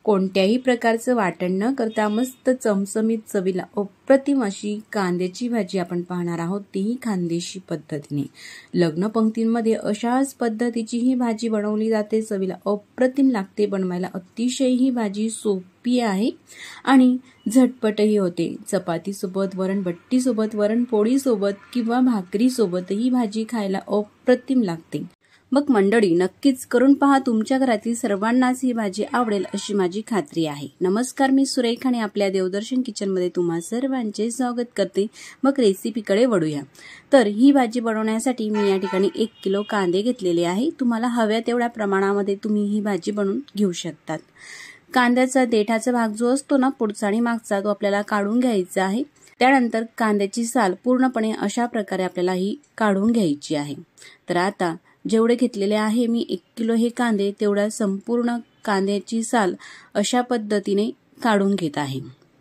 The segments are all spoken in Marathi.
कोणत्याही प्रकारचं वाटण न करता मस्त चमचमीत चवीला अप्रतिम अशी कांद्याची भाजी आपण पाहणार आहोत, तीही खानदेशी पद्धतीने। लग्न पंक्तींमध्ये अशाच पद्धतीची ही भाजी बनवली जाते। चवीला अप्रतिम लागते, बनवायला अतिशय ही भाजी सोपी आहे आणि झटपटही होते। चपाती सोबत, वरणबट्टी सोबत, वरणपोळी सोबत किंवा भाकरी सोबत ही भाजी खायला अप्रतिम लागते। मग मंडळी, नक्कीच करून पहा, तुमच्या घरातील सर्वांनाच ही भाजी आवडेल अशी माझी खात्री आहे। नमस्कार, मी सुरेखा आणि आपल्या देवदर्शन किचन मध्ये तुम्हा सर्वांचे स्वागत करते। मग रेसिपीकडे वळूया। तर ही भाजी बनवण्यासाठी मी या ठिकाणी 1 किलो कांदे घेतलेले आहे। तुम्हाला हव्या तेवढ्या प्रमाणामध्ये तुम्ही ही भाजी बनवून घेऊ शकतात। कांद्याचा देठाचा भाग जो असतो ना, पुढचा आणि मागचा, तो आपल्याला काढून घ्यायचा आहे। त्यानंतर कांद्याची साल पूर्णपणे अशा प्रकारे आपल्याला ही काढून घ्यायची आहे। तर आता जेवढे घेतलेले आहे मी 1 किलो हे कांदे, तेवढा संपूर्ण कांद्याची साल अशा पद्धतीने काढून घेत आहे।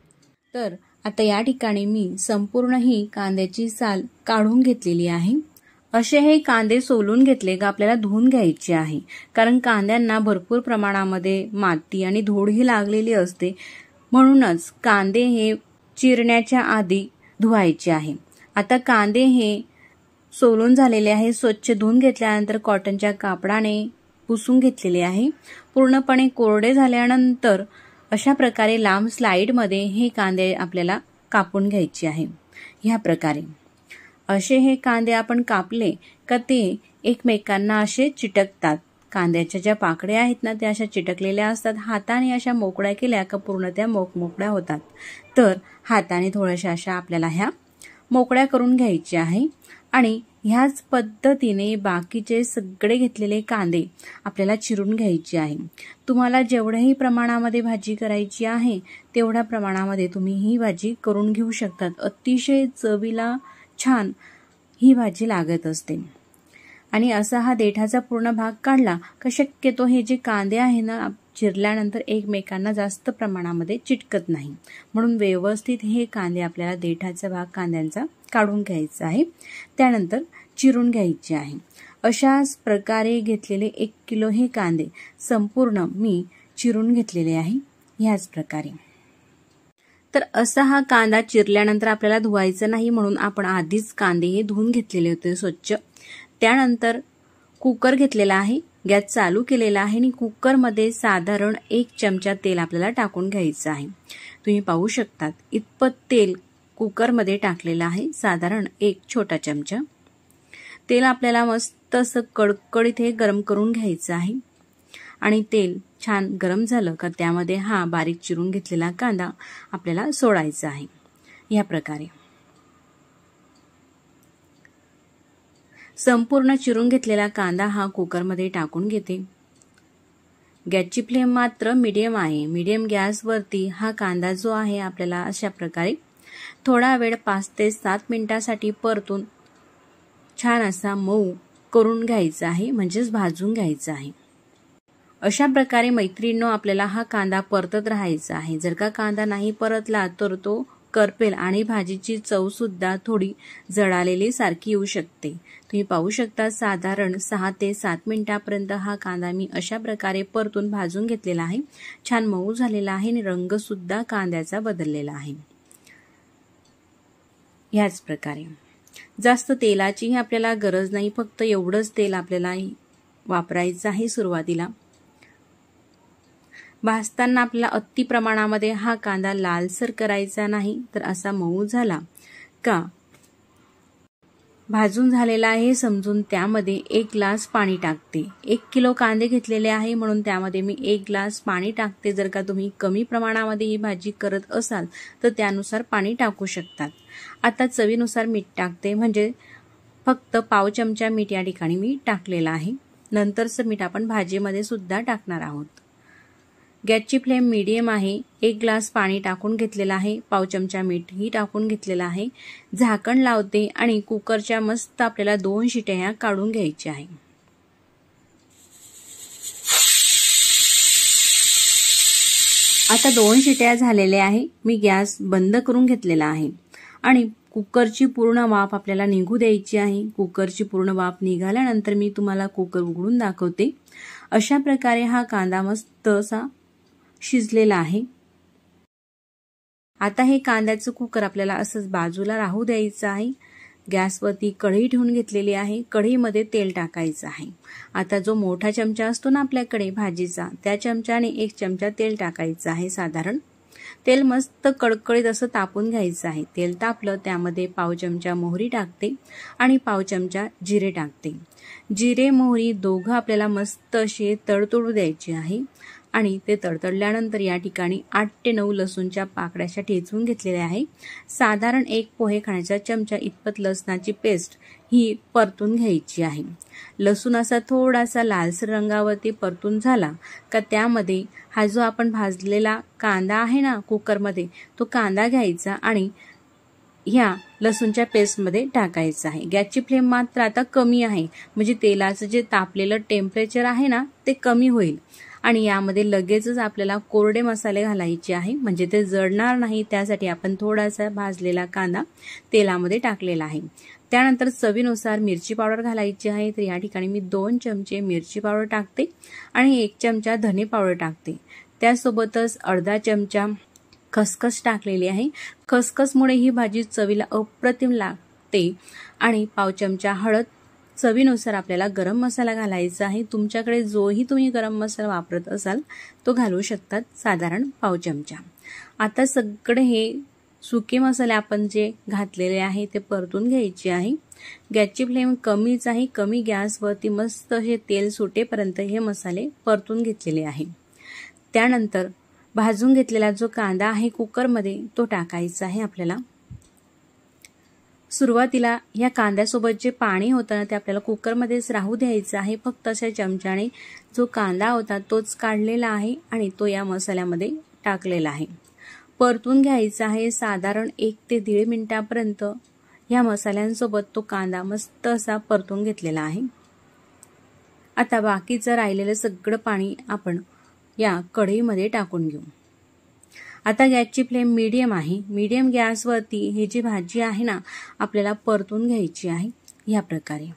तर आता या ठिकाणी मी संपूर्ण ही कांद्याची साल काढून घेतलेली आहे। असे हे कांदे सोलून घेतले का आपल्याला धुवून घ्यायचे आहे, कारण कांद्यांना भरपूर प्रमाणामध्ये माती आणि धूळ ही लागलेली असते। म्हणूनच कांदे हे चिरण्याच्या आधी धुवायचे आहे। आता कांदे हे सोलून झालेले आहे, स्वच्छ धुवून घेतल्यानंतर कॉटनच्या कापडाने पुसून घेतलेले आहे। पूर्णपणे कोरडे झाल्यानंतर अशा प्रकारे लांब स्लाइड मध्ये हे कांदे आपल्याला कापून घ्यायचे आहे। ह्या प्रकारे असे हे कांदे आपण कापले का ते एकमेकांना असे चिटकतात। कांद्याच्या ज्या पाकड्या आहेत ना, त्या अशा चिटकलेल्या असतात। हाताने अशा मोकळ्या केल्या का पूर्ण त्या मोकळ्या होतात। तर हाताने थोड्याशा अशा आपल्याला ह्या मोकळ्या करून घ्यायच्या आहे आणि ह्याच पद्धतीने बाकीचे सगळे घेतलेले कांदे आपल्याला चिरून घ्यायचे आहे। तुम्हाला जेवढ्याही प्रमाणामध्ये भाजी करायची आहे तेवढ्या प्रमाणामध्ये तुम्ही ही भाजी करून घेऊ शकतात। अतिशय चवीला छान ही भाजी लागत असते। आणि असा हा देठाचा पूर्ण भाग काढला का शक्यतो हे जे कांदे आहे ना, चिरल्यानंतर एकमेकांना जास्त प्रमाणामध्ये चिटकत नाही। म्हणून व्यवस्थित हे कांदे आपल्याला देठाचा भाग कांद्यांचा काढून घ्यायचा आहे। त्यानंतर चिरून घ्यायचे आहे। अशाच प्रकारे घेतलेले 1 किलो हे कांदे संपूर्ण मी चिरून घेतलेले आहे ह्याच प्रकारे। तर असा हा कांदा चिरल्यानंतर आपल्याला धुवायचा नाही, म्हणून आपण आधीच कांदे हे धुवून घेतलेले होते स्वच्छ। त्यानंतर कुकर घेतलेला आहे, गॅस चालू केलेला आहे आणि कुकरमध्ये साधारण 1 चमचा तेल आपल्याला टाकून घ्यायचं आहे। तुम्ही पाहू शकतात इतपत तेल कुकरमध्ये टाकलेलं आहे, साधारण 1 छोटा चमचा। तेल आपल्याला मस्त असं कडकडीत हे गरम करून घ्यायचं आहे आणि तेल छान गरम झालं का त्यामध्ये हा बारीक चिरून घेतलेला कांदा आपल्याला सोडायचा आहे। या प्रकारे संपूर्ण चिरून घेतलेला कांदा हा कुकरमध्ये टाकून घेते। गॅसची फ्लेम मात्र मीडियम आहे। मीडियम गॅसवरती हा कांदा जो आहे आपल्याला अशा प्रकारे थोडा वेळ 5 ते 7 मिनिटांसाठी परतून छान असा मऊ करून घ्यायचा आहे, म्हणजेच भाजून घ्यायचा आहे। अशा प्रकारे मैत्रिणींनो आपल्याला हा कांदा परतत राहायचा आहे। जर का कांदा नाही परतला तर तो करपेल आणि भाजीची चव सुद्धा थोडी जळालेली सारखी येऊ शकते। तुम्ही पाहू शकता साधारण 6 ते 7 मिनिटांपर्यंत हा कांदा मी अशा प्रकारे परतून भाजून घेतलेला आहे। छान मऊ झालेला आहे आणि रंग सुद्धा कांद्याचा बदललेला आहे। याच प्रकारे जास्त तेलाची आपल्याला गरज नाही, फक्त एवढंच तेल आपल्याला वापरायचं आहे सुरुवातीला। भाजताना आपल्याला अति प्रमाणामध्ये हा कांदा लालसर करायचा नाही, तर असा मऊ झाला का भाजून झालेला आहे समजून त्यामध्ये 1 ग्लास पाणी टाकते। 1 किलो कांदे घेतलेले आहे म्हणून त्यामध्ये मी 1 ग्लास पाणी टाकते। जर का तुम्ही कमी प्रमाणामध्ये ही भाजी करत असाल तर त्यानुसार पाणी टाकू शकतात। आता चवीनुसार मीठ टाकते, म्हणजे फक्त पाव चमचा मीठ या ठिकाणी मी टाकलेला आहे। नंतरचं मीठ आपण भाजीमध्ये सुद्धा टाकणार आहोत। गॅसची फ्लेम मीडियम आहे। 1 ग्लास पाणी टाकून घेतलेला आहे, पाव चमचा मीठ ही टाकून घेतलेला आहे। झाकण लावते आणि कुकरच्या मस्त आपल्याला 2 शिट्या काढून घ्यायच्या आहे। आता 2 शिट्या झालेल्या आहे, मी गॅस बंद करून घेतलेला आहे आणि कुकरची पूर्ण वाफ आपल्याला निघू द्यायची आहे। कुकरची पूर्ण वाफ निघाल्यानंतर मी तुम्हाला कुकर उघडून दाखवते। अशा प्रकारे हा कांदा मस्त असा शिजलेला आहे। आता हे कांद्याचं कुकर आपल्याला असंच बाजूला राहू द्यायचं आहे। गॅसवरती कढई ठेवून घेतलेली आहे। कढईमध्ये तेल टाकायचं आहे। आता जो मोठा चमचा असतो ना आपल्याकडे भाजीचा, त्या चमच्याने 1 चमचा तेल टाकायचं आहे। साधारण तेल मस्त कडकडीत असं तापून घ्यायचं आहे। तेल तापलं त्यामध्ये पाव चमचा मोहरी टाकते आणि पाव चमचा जिरे टाकते। जिरे मोहरी दोघं आपल्याला मस्त असे तडतडू द्यायचे आहे आणि ते तडतडल्यानंतर या ठिकाणी 8 ते 9 लसूणच्या पाकळ्या ठेचून घेतलेल्या आहे। साधारण 1 पोहे खाण्याचा चमचा इतपत लसणाची पेस्ट ही परतून घ्यायची आहे। लसूण असा थोडासा लालसर रंगावरती परतून झाला का त्यामध्ये हा जो आपण भाजलेला कांदा आहे ना कुकरमध्ये, तो कांदा घ्यायचा आणि ह्या लसूणच्या पेस्टमध्ये टाकायचं आहे। गॅसची फ्लेम मात्र आता कमी आहे, म्हणजे तेलाचं जे तापलेलं टेम्परेचर आहे ना ते कमी होईल आणि यामध्ये लगेचच आपल्याला कोरडे मसाले घालायचे आहे, म्हणजे ते जळणार नाही। त्यासाठी आपण थोडासा भाजलेला कांदा तेलामध्ये टाकलेला आहे। त्यानंतर चवीनुसार मिरची पावडर घालायची आहे। तर या ठिकाणी मी 2 चमचे मिरची पावडर टाकते आणि 1 चमचा धने पावडर टाकते। त्यासोबतच अर्धा चमचा खसखस टाकलेली आहे। खसखसमुळे ही भाजी चवीला अप्रतिम लागते आणि पाव चमचा हळद, चवीनुसार आपल्याला गरम मसाला घालायचा आहे। तुमच्याकडे जोही तुम्ही गरम मसाला वापरत असाल तो घालू शकतात, साधारण पाव चमचा। आता सगळे हे सुके मसाले आपण जे घातलेले आहे ते परतून घ्यायचे आहे। गॅसची फ्लेम कमीच आहे। कमी गॅसवरती मस्त असे तेल सुटेपर्यंत हे मसाले परतून घेतलेले आहे। त्यानंतर भाजून घेतलेला जो कांदा आहे कुकरमध्ये तो टाकायचा आहे आपल्याला। सुरुवातीला या कांद्यासोबत जे पाणी होतं ना ते आपल्याला कुकरमध्येच राहू द्यायचं आहे। फक्त अशा चमच्याने जो कांदा होता तोच काढलेला आहे आणि तो या मसाल्यामध्ये टाकलेला आहे। परतून घ्यायचा आहे साधारण 1 ते 1.5 मिनिटापर्यंत। या मसाल्यांसोबत तो कांदा मस्त असा परतून घेतलेला आहे। आता बाकीचं राहिलेलं सगळं पाणी आपण या कढईमध्ये टाकून घेऊ। आता गॅसची फ्लेम मीडियम आहे। मीडियम गॅसवरती ही जी भाजी आहे ना आपल्याला परतून घ्यायची आहे। या प्रकारे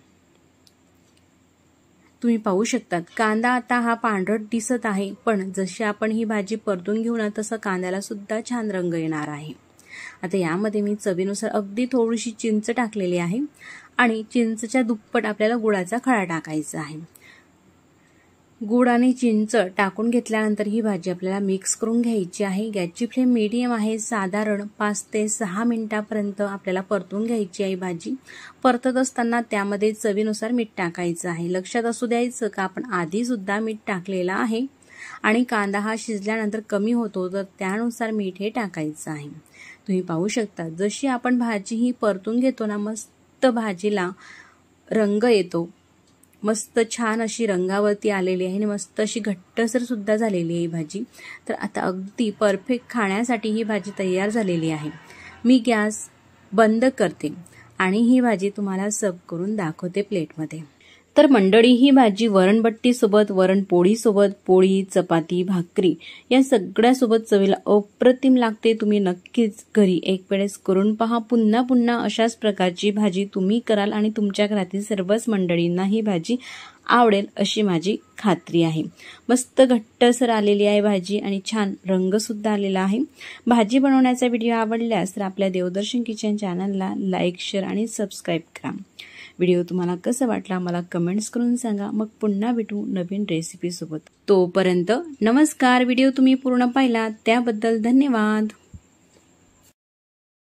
तुम्ही पाहू शकतात कांदा आता हा पांढरट दिसत आहे, पण जशी आपण ही भाजी परतून घेऊ ना तसं कांद्याला सुद्धा छान रंग येणार आहे। आता यामध्ये मी चवीनुसार अगदी थोडीशी चिंच टाकलेली आहे आणि चिंचच्या दुप्पट आपल्याला गुळाचा खडा टाकायचा आहे। गुळ आणि चिंच टाकून घेतल्यानंतर ही भाजी आपल्याला मिक्स करून घ्यायची आहे। गॅसची फ्लेम मीडियम आहे। साधारण 5 ते 6 मिनिटापर्यंत आपल्याला परतून घ्यायची आहे भाजी। परतत असताना त्यामध्ये चवीनुसार मीठ टाकायचं आहे। लक्षात असू द्यायचं का आपण आधी सुद्धा मीठ टाकलेलं आहे आणि कांदा हा शिजल्यानंतर कमी होतो तर त्यानुसार मीठ हे टाकायचं आहे। तुम्ही पाहू शकता जशी आपण भाजी ही परतून घेतो ना मस्त भाजीला रंग येतो। मस्त छान अशी रंगावरती आलेली आहे आणि मस्त अशी घट्टसर सुद्धा झालेली आहे भाजी। तर आता अगदी परफेक्ट खाण्यासाठी ही भाजी तयार झालेली आहे। मी गॅस बंद करते आणि ही भाजी तुम्हाला सर्व करून दाखवते प्लेटमध्ये। तर मंडळी ही भाजी वरणबट्टी सोबत, वरण पोळी सोबत, पोळी, चपाती, भाकरी या सगळ्या सोबत चवीला अप्रतिम लागते। तुम्ही नक्कीच घरी एक वेळेस करून पहा। पुन्हा पुन्हा अशाच प्रकारची भाजी तुम्ही कराल आणि तुमच्या घरातील सर्वच मंडळींना ही भाजी आवडेल अशी माझी खात्री आहे। मस्त घट्टसर आलेली आहे भाजी आणि छान रंग सुद्धा आलेला आहे। भाजी बनवण्याचा व्हिडिओ आवडल्यास तर आपल्या देवदर्शन किचन चॅनलला लाईक, शेअर आणि सबस्क्राईब करा। व्हिडिओ तुम्हाला कसा वाटला मला कमेंट्स करून सांगा। मग पुन्हा भेटू नवीन रेसिपी सोबत। तोपर्यंत नमस्कार। व्हिडिओ तुम्ही पूर्ण पाहिला त्याबद्दल धन्यवाद।